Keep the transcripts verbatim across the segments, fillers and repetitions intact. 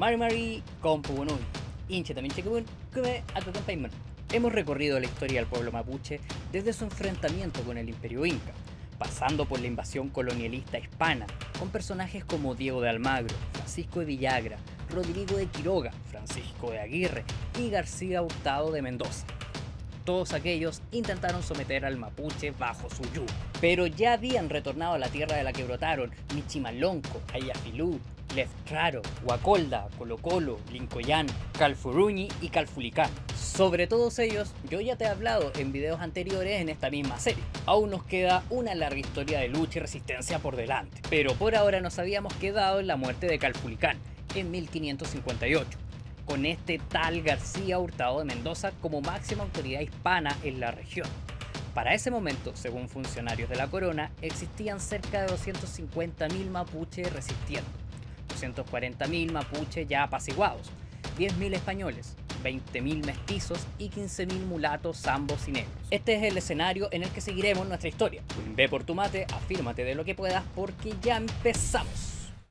Marimari Compugunui, Inche también Chequebun, Kume Acompañman. Hemos recorrido la historia del pueblo mapuche desde su enfrentamiento con el Imperio Inca, pasando por la invasión colonialista hispana, con personajes como Diego de Almagro, Francisco de Villagra, Rodrigo de Quiroga, Francisco de Aguirre y García Hurtado de Mendoza. Todos aquellos intentaron someter al mapuche bajo su yugo, pero ya habían retornado a la tierra de la que brotaron Michimalonco, Ayafilú, Leftraro, Huacolda, Colo Colo, Lincoyán, Calfuruñi y Calfulicán. Sobre todos ellos yo ya te he hablado en videos anteriores en esta misma serie. Aún nos queda una larga historia de lucha y resistencia por delante, pero por ahora nos habíamos quedado en la muerte de Calfulicán en mil quinientos cincuenta y ocho. Con este tal García Hurtado de Mendoza como máxima autoridad hispana en la región. Para ese momento, según funcionarios de la corona, existían cerca de doscientos cincuenta mil mapuches resistiendo, doscientos cuarenta mil mapuches ya apaciguados, diez mil españoles, veinte mil mestizos y quince mil mulatos, zambos y negros. Este es el escenario en el que seguiremos nuestra historia. Ve por tu mate, afírmate de lo que puedas porque ya empezamos.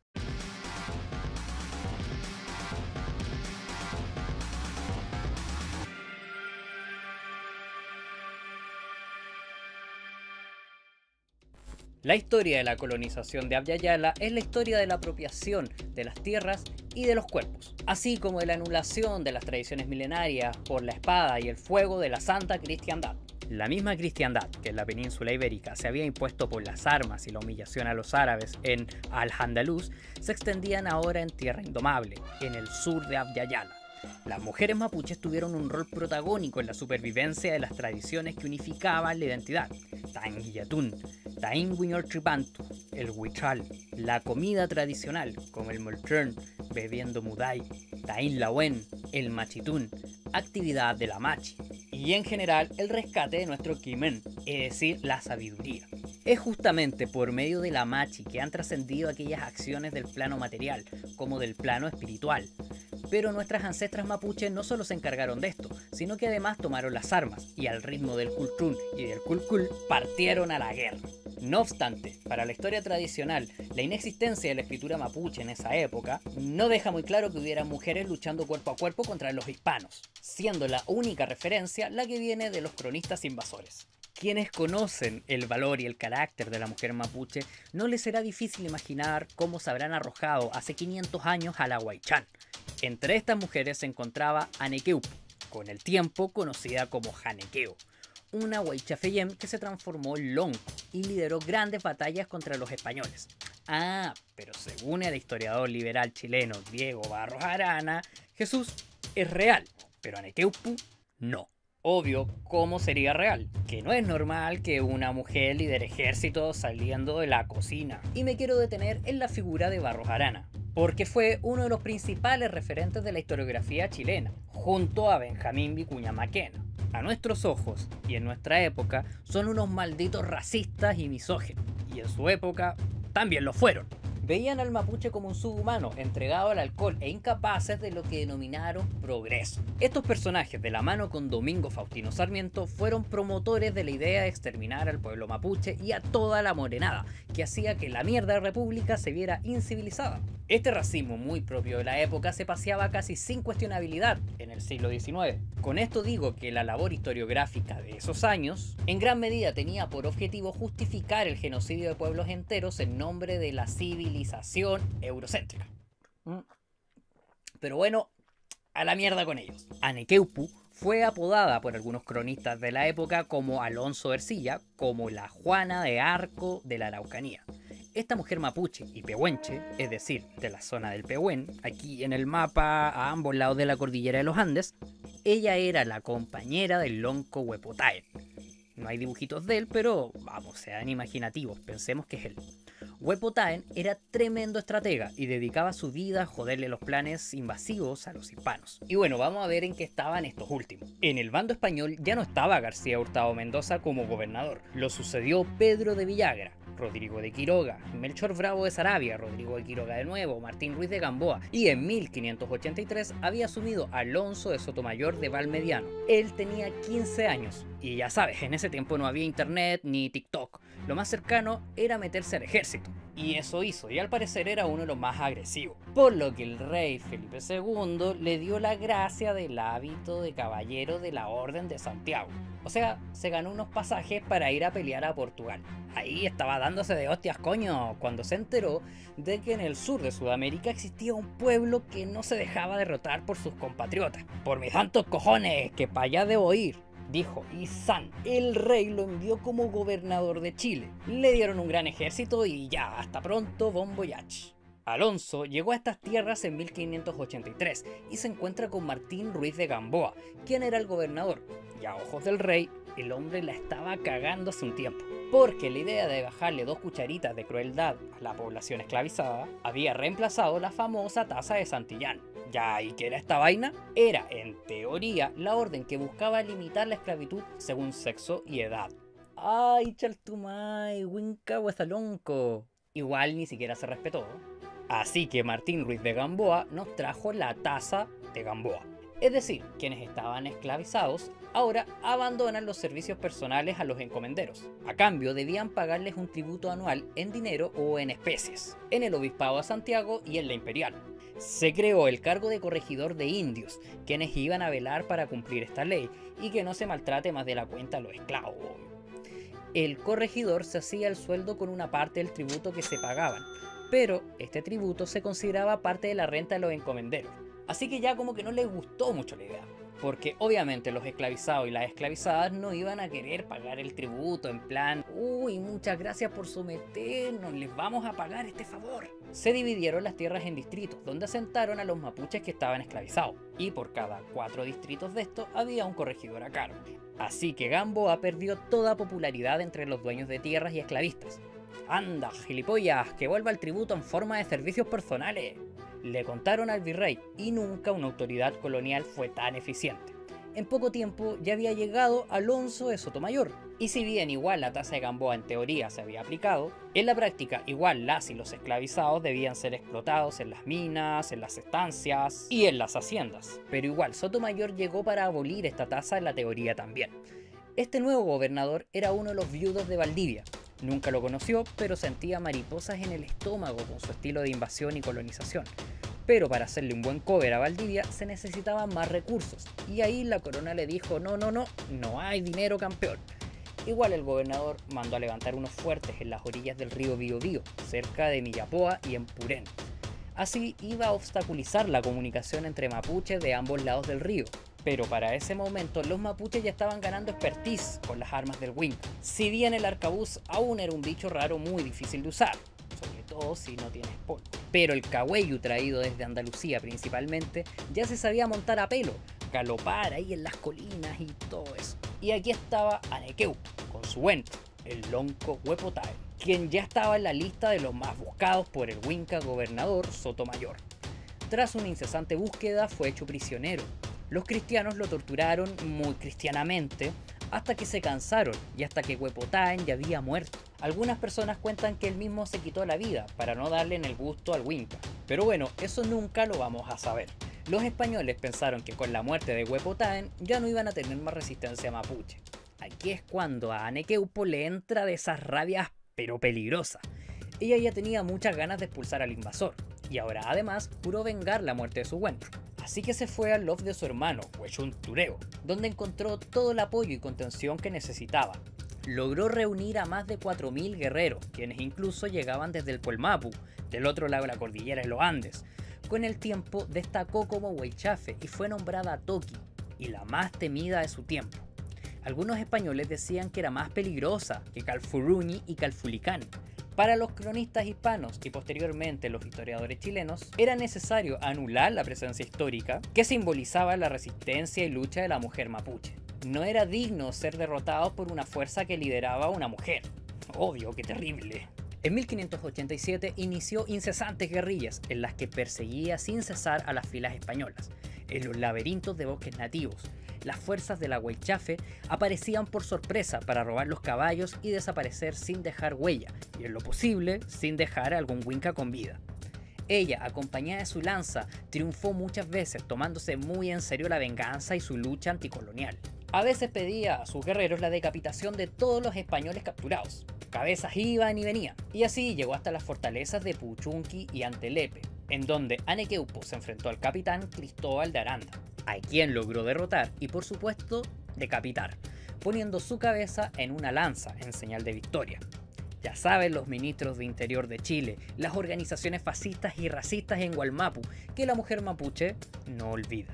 La historia de la colonización de Abya Yala es la historia de la apropiación de las tierras y de los cuerpos, así como de la anulación de las tradiciones milenarias por la espada y el fuego de la Santa Cristiandad. La misma cristiandad que en la península ibérica se había impuesto por las armas y la humillación a los árabes en Al-Andalus, se extendían ahora en Tierra Indomable, en el sur de Abya Yala. Las mujeres mapuches tuvieron un rol protagónico en la supervivencia de las tradiciones que unificaban la identidad. Tain Guillatún, Tain Huiñoltripantu, el huichal, la comida tradicional como el moltrón, bebiendo muday, Tain Lawen, el machitún, actividad de la machi y en general el rescate de nuestro quimen, es decir, la sabiduría. Es justamente por medio de la machi que han trascendido aquellas acciones del plano material como del plano espiritual. Pero nuestras ancestras mapuches no solo se encargaron de esto, sino que además tomaron las armas y al ritmo del cultrún y del culcul partieron a la guerra. No obstante, para la historia tradicional, la inexistencia de la escritura mapuche en esa época no deja muy claro que hubiera mujeres luchando cuerpo a cuerpo contra los hispanos, siendo la única referencia la que viene de los cronistas invasores. Quienes conocen el valor y el carácter de la mujer mapuche, no les será difícil imaginar cómo se habrán arrojado hace quinientos años a la Huaychán. Entre estas mujeres se encontraba Anequeupu, con el tiempo conocida como Janequeo, una Huaychafeyem que se transformó en lonco y lideró grandes batallas contra los españoles. Ah, pero según el historiador liberal chileno Diego Barros Arana, Jesús es real, pero Anequeupu no. Obvio, ¿cómo sería real? Que no es normal que una mujer lidere ejércitos saliendo de la cocina. Y me quiero detener en la figura de Barros Arana, porque fue uno de los principales referentes de la historiografía chilena, junto a Benjamín Vicuña Maquena. A nuestros ojos, y en nuestra época, son unos malditos racistas y misóginos, y en su época también lo fueron. Veían al mapuche como un subhumano, entregado al alcohol e incapaces de lo que denominaron progreso. Estos personajes, de la mano con Domingo Faustino Sarmiento, fueron promotores de la idea de exterminar al pueblo mapuche y a toda la morenada, que hacía que la mierda de república se viera incivilizada. Este racismo muy propio de la época se paseaba casi sin cuestionabilidad en el siglo diecinueve. Con esto digo que la labor historiográfica de esos años en gran medida tenía por objetivo justificar el genocidio de pueblos enteros en nombre de la civilización eurocéntrica. Pero bueno, a la mierda con ellos. Anequeupu fue apodada por algunos cronistas de la época como Alonso de Ercilla, como la Juana de Arco de la Araucanía. Esta mujer mapuche y pehuenche, es decir, de la zona del Pehuen, aquí en el mapa a ambos lados de la cordillera de los Andes, ella era la compañera del lonco Huepotaen. No hay dibujitos de él, pero vamos, sean imaginativos, pensemos que es él. Huepotaen era tremendo estratega y dedicaba su vida a joderle los planes invasivos a los hispanos. Y bueno, vamos a ver en qué estaban estos últimos. En el bando español ya no estaba García Hurtado Mendoza como gobernador, lo sucedió Pedro de Villagra, Rodrigo de Quiroga, Melchor Bravo de Saravia, Rodrigo de Quiroga de nuevo, Martín Ruiz de Gamboa, y en mil quinientos ochenta y tres había asumido Alonso de Sotomayor de Valmediano. Él tenía quince años, y ya sabes, en ese tiempo no había internet ni TikTok, lo más cercano era meterse al ejército. y eso hizo, y al parecer era uno de los más agresivos, por lo que el rey Felipe segundo le dio la gracia del hábito de caballero de la Orden de Santiago. O sea, se ganó unos pasajes para ir a pelear a Portugal. Ahí estaba dándose de hostias, coño, cuando se enteró de que en el sur de Sudamérica existía un pueblo que no se dejaba derrotar por sus compatriotas. Por mis santos cojones, que para allá debo ir, dijo, y san, el rey lo envió como gobernador de Chile. Le dieron un gran ejército y ya, hasta pronto, bon voyage. Alonso llegó a estas tierras en mil quinientos ochenta y tres y se encuentra con Martín Ruiz de Gamboa, quien era el gobernador, y a ojos del rey, el hombre la estaba cagando hace un tiempo, porque la idea de bajarle dos cucharitas de crueldad a la población esclavizada había reemplazado la famosa tasa de Santillán. ¿Ya y qué era esta vaina? Era, en teoría, la orden que buscaba limitar la esclavitud según sexo y edad. ¡Ay, chaltumay! ¡Winca huesalonco! Igual ni siquiera se respetó. Así que Martín Ruiz de Gamboa nos trajo la tasa de Gamboa. Es decir, quienes estaban esclavizados ahora abandonan los servicios personales a los encomenderos. A cambio debían pagarles un tributo anual en dinero o en especies, en el Obispado de Santiago y en la Imperial. Se creó el cargo de corregidor de indios, quienes iban a velar para cumplir esta ley y que no se maltrate más de la cuenta a los esclavos. El corregidor se hacía el sueldo con una parte del tributo que se pagaban, pero este tributo se consideraba parte de la renta de los encomenderos. Así que ya como que no les gustó mucho la idea, porque obviamente los esclavizados y las esclavizadas no iban a querer pagar el tributo en plan, uy, muchas gracias por someternos, les vamos a pagar este favor. Se dividieron las tierras en distritos, donde asentaron a los mapuches que estaban esclavizados, y por cada cuatro distritos de estos había un corregidor a cargo. Así que Gamboa perdió toda popularidad entre los dueños de tierras y esclavistas. ¡Anda, gilipollas, que vuelva el tributo en forma de servicios personales! Le contaron al virrey, y nunca una autoridad colonial fue tan eficiente. En poco tiempo ya había llegado Alonso de Sotomayor, y si bien igual la tasa de Gamboa en teoría se había aplicado, en la práctica igual las y los esclavizados debían ser explotados en las minas, en las estancias y en las haciendas. Pero igual Sotomayor llegó para abolir esta tasa en la teoría también. Este nuevo gobernador era uno de los viudos de Valdivia. Nunca lo conoció, pero sentía mariposas en el estómago con su estilo de invasión y colonización. Pero para hacerle un buen cover a Valdivia se necesitaban más recursos, y ahí la corona le dijo no, no, no, no hay dinero, campeón. Igual el gobernador mandó a levantar unos fuertes en las orillas del río Biobío, cerca de Millapoa y en Purén. Así iba a obstaculizar la comunicación entre mapuches de ambos lados del río. Pero para ese momento los mapuches ya estaban ganando expertise con las armas del Winca. Si bien el arcabuz aún era un bicho raro muy difícil de usar, sobre todo si no tienes polvo. Pero el cahuellu traído desde Andalucía principalmente ya se sabía montar a pelo, galopar ahí en las colinas y todo eso. Y aquí estaba Anequeu con su huento, el lonco Huepotae, quien ya estaba en la lista de los más buscados por el Winca gobernador Sotomayor. Tras una incesante búsqueda fue hecho prisionero. Los cristianos lo torturaron muy cristianamente hasta que se cansaron y hasta que Huepotaen ya había muerto. Algunas personas cuentan que él mismo se quitó la vida para no darle en el gusto al Winca, pero bueno, eso nunca lo vamos a saber. Los españoles pensaron que con la muerte de Huepotaen ya no iban a tener más resistencia mapuche. Aquí es cuando a Anequeupo le entra de esas rabias pero peligrosas. Ella ya tenía muchas ganas de expulsar al invasor, y ahora además juró vengar la muerte de su huentro. Así que se fue al loft de su hermano, Huechún Tureo, donde encontró todo el apoyo y contención que necesitaba. Logró reunir a más de cuatro mil guerreros, quienes incluso llegaban desde el Puelmapu, del otro lado de la cordillera de los Andes. Con el tiempo destacó como Huaychafe y fue nombrada Toqui, y la más temida de su tiempo. Algunos españoles decían que era más peligrosa que Calfuruñi y Calfulicán. Para los cronistas hispanos y posteriormente los historiadores chilenos, era necesario anular la presencia histórica que simbolizaba la resistencia y lucha de la mujer mapuche. No era digno ser derrotados por una fuerza que lideraba una mujer. Obvio, qué terrible. En mil quinientos ochenta y siete inició incesantes guerrillas en las que perseguía sin cesar a las filas españolas. En los laberintos de bosques nativos, las fuerzas de la Huaychafe aparecían por sorpresa para robar los caballos y desaparecer sin dejar huella, y en lo posible sin dejar a algún Winca con vida. Ella, acompañada de su lanza, triunfó muchas veces tomándose muy en serio la venganza y su lucha anticolonial. A veces pedía a sus guerreros la decapitación de todos los españoles capturados. cabezas iban y venían, y así llegó hasta las fortalezas de Puchunqui y Antelepe, en donde Anequeupo se enfrentó al capitán Cristóbal de Aranda, a quien logró derrotar y por supuesto decapitar, poniendo su cabeza en una lanza en señal de victoria. Ya saben los ministros de Interior de Chile, las organizaciones fascistas y racistas en Wallmapu, que la mujer mapuche no olvida.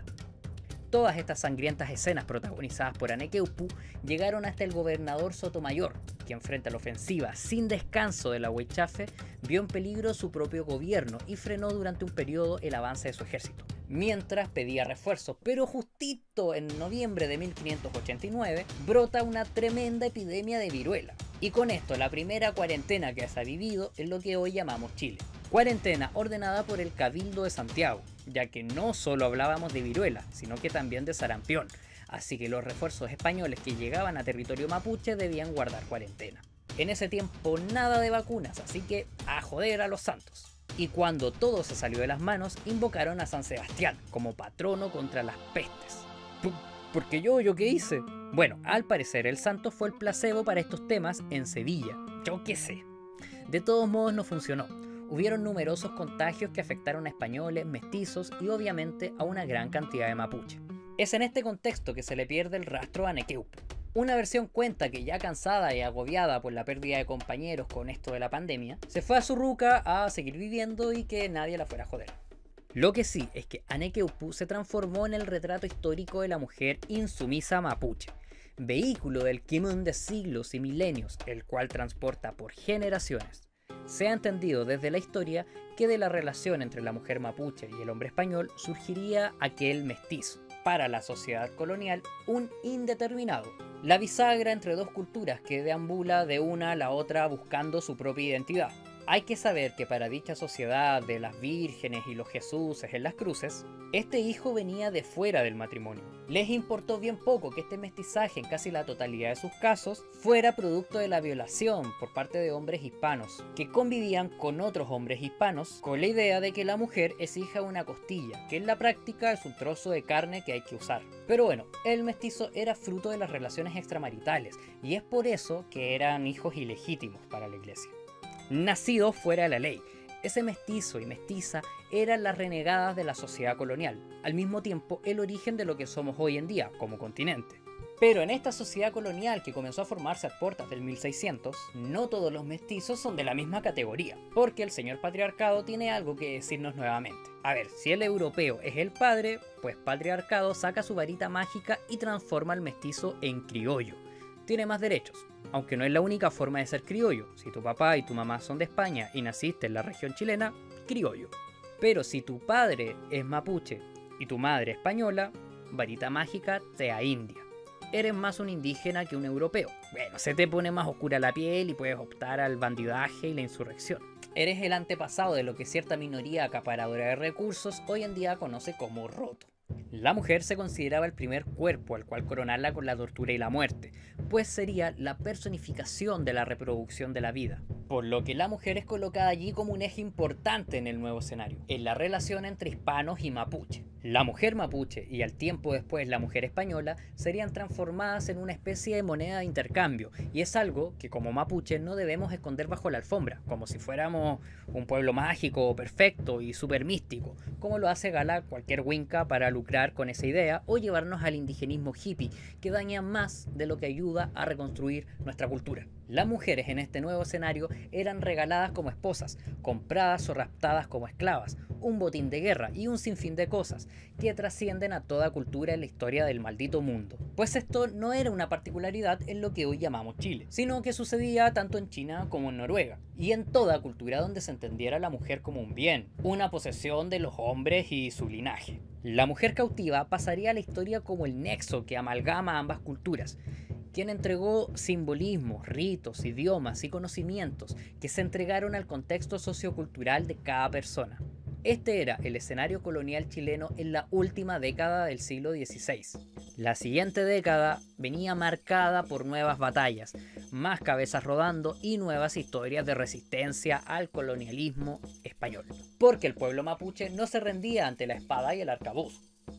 Todas estas sangrientas escenas protagonizadas por Anequeupo llegaron hasta el gobernador Sotomayor, quien frente a la ofensiva sin descanso de la Huaychafe vio en peligro su propio gobierno y frenó durante un periodo el avance de su ejército, mientras pedía refuerzos. Pero justito en noviembre de mil quinientos ochenta y nueve brota una tremenda epidemia de viruela. Y con esto la primera cuarentena que se ha vivido en lo que hoy llamamos Chile. Cuarentena ordenada por el Cabildo de Santiago, ya que no solo hablábamos de viruela, sino que también de sarampión, así que los refuerzos españoles que llegaban a territorio mapuche debían guardar cuarentena. En ese tiempo nada de vacunas, así que a joder a los santos. Y cuando todo se salió de las manos, invocaron a San Sebastián como patrono contra las pestes. ¿Por qué yo? ¿Yo qué hice? Bueno, al parecer el santo fue el placebo para estos temas en Sevilla. Yo qué sé. De todos modos no funcionó. Hubieron numerosos contagios que afectaron a españoles, mestizos y obviamente a una gran cantidad de mapuche. Es en este contexto que se le pierde el rastro a Anequeupo. Una versión cuenta que ya cansada y agobiada por la pérdida de compañeros con esto de la pandemia, se fue a su ruca a seguir viviendo y que nadie la fuera a joder. Lo que sí es que Anequeupo se transformó en el retrato histórico de la mujer insumisa mapuche, vehículo del Kimun de siglos y milenios, el cual transporta por generaciones. Se ha entendido desde la historia que de la relación entre la mujer mapuche y el hombre español surgiría aquel mestizo, para la sociedad colonial un indeterminado, la bisagra entre dos culturas que deambula de una a la otra buscando su propia identidad. Hay que saber que para dicha sociedad de las vírgenes y los Jesuses en las cruces, este hijo venía de fuera del matrimonio. Les importó bien poco que este mestizaje en casi la totalidad de sus casos fuera producto de la violación por parte de hombres hispanos, que convivían con otros hombres hispanos con la idea de que la mujer es hija de una costilla, que en la práctica es un trozo de carne que hay que usar. Pero bueno, el mestizo era fruto de las relaciones extramaritales, y es por eso que eran hijos ilegítimos para la iglesia. Nacidos fuera de la ley, ese mestizo y mestiza eran las renegadas de la sociedad colonial, al mismo tiempo el origen de lo que somos hoy en día como continente. Pero en esta sociedad colonial que comenzó a formarse a puertas del mil seiscientos, no todos los mestizos son de la misma categoría, porque el señor patriarcado tiene algo que decirnos nuevamente. A ver, si el europeo es el padre, pues patriarcado saca su varita mágica y transforma al mestizo en criollo. Tiene más derechos, aunque no es la única forma de ser criollo. Si tu papá y tu mamá son de España y naciste en la región chilena, criollo. Pero si tu padre es mapuche y tu madre española, varita mágica te a India. Eres más un indígena que un europeo. Bueno, se te pone más oscura la piel y puedes optar al bandidaje y la insurrección. Eres el antepasado de lo que cierta minoría acaparadora de recursos hoy en día conoce como roto. La mujer se consideraba el primer cuerpo al cual coronarla con la tortura y la muerte, pues sería la personificación de la reproducción de la vida, por lo que la mujer es colocada allí como un eje importante en el nuevo escenario, en la relación entre hispanos y mapuche. La mujer mapuche y al tiempo después la mujer española serían transformadas en una especie de moneda de intercambio, y es algo que como mapuche no debemos esconder bajo la alfombra, como si fuéramos un pueblo mágico, perfecto y súper místico, como lo hace gala cualquier winca para lucrar con esa idea o llevarnos al indigenismo hippie, que daña más de lo que ayuda a reconstruir nuestra cultura. Las mujeres en este nuevo escenario eran regaladas como esposas, compradas o raptadas como esclavas, un botín de guerra y un sinfín de cosas que trascienden a toda cultura en la historia del maldito mundo. Pues esto no era una particularidad en lo que hoy llamamos Chile, sino que sucedía tanto en China como en Noruega, y en toda cultura donde se entendiera a la mujer como un bien, una posesión de los hombres y su linaje. La mujer cautiva pasaría a la historia como el nexo que amalgama ambas culturas, quien entregó simbolismos, ritos, idiomas y conocimientos que se entregaron al contexto sociocultural de cada persona. Este era el escenario colonial chileno en la última década del siglo dieciséis. La siguiente década venía marcada por nuevas batallas, más cabezas rodando y nuevas historias de resistencia al colonialismo español. Porque el pueblo mapuche no se rendía ante la espada y el arcabuz.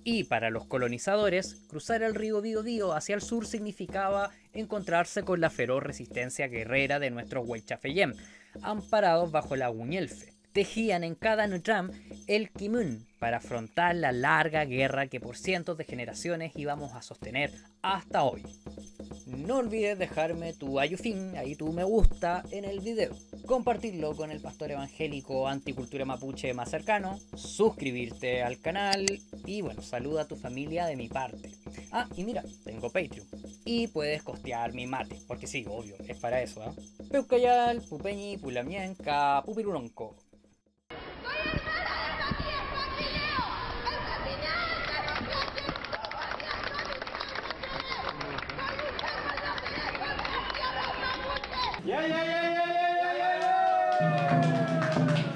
Y para los colonizadores, cruzar el río Biobío hacia el sur significaba encontrarse con la feroz resistencia guerrera de nuestros Huaychafeyem, amparados bajo la Guñelfe. Tejían en cada Nutram el Kimun para afrontar la larga guerra que por cientos de generaciones íbamos a sostener hasta hoy. No olvides dejarme tu ayufín, ahí tu me gusta en el video, compartirlo con el pastor evangélico anticultura mapuche más cercano, suscribirte al canal y bueno, saluda a tu familia de mi parte. Ah, y mira, tengo Patreon y puedes costear mi mate, porque sí, obvio, es para eso, ¿eh? Peucayal, Pupeñi, Pulamienca, Pupiruronco. Yeah, yeah, yeah, yeah, yeah, yeah, yeah.